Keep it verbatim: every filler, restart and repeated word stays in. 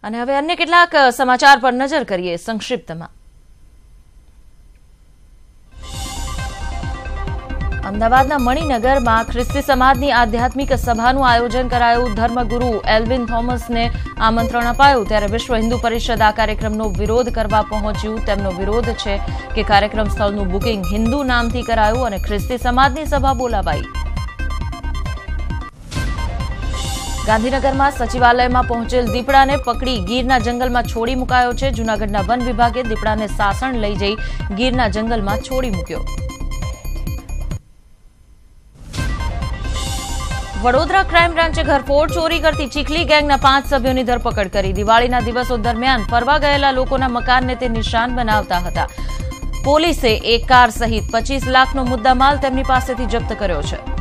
અને હવે અન્ય કેટલાક સમાચાર પર નજર કરીએ સંક્ષિપ્તમાં। અમદાવાદના મણિનગરમાં ખ્રિસ્તી સમાજની આધ્યાત્મિક સભાનું આયોજન કરાયું। ધર્મગુરુ એલ્વિન થોમસને આમંત્રણ અપાયું ત્યારે વિશ્વ હિન્દુ પરિષદ આ કાર્યક્રમનો વિરોધ કરવા પહોંચ્યું। તેમનો વિરોધ છે કે કાર્યક્રમ સ્થળનું બુકિંગ હિન્દુ નામથી કરાયું અને ખ્રિસ્તી સમાજની સભા બોલાવાઈ। ગાંધીનગરમાં સચિવાલયમાં પહોંચેલ દીપડાને પકડી ગીરના જંગલમાં છોડી મુકાયો છે। જૂનાગઢના વન વિભાગે દીપડાને સાસણ લઈ જઈ ગીરના જંગલમાં છોડી મૂક્યો। વડોદરા ક્રાઇમ બ્રાન્ચે ઘરફોડ ચોરી કરતી ચીખલી ગેંગના પાંચ સભ્યોની ધરપકડ કરી। દિવાળીના દિવસો દરમિયાન ફરવા ગયેલા લોકોના મકાનને તે નિશાન બનાવતા હતા। પોલીસે એક કાર સહિત પચીસ લાખનો મુદ્દામાલ તેમની પાસેથી જપ્ત કર્યો છે।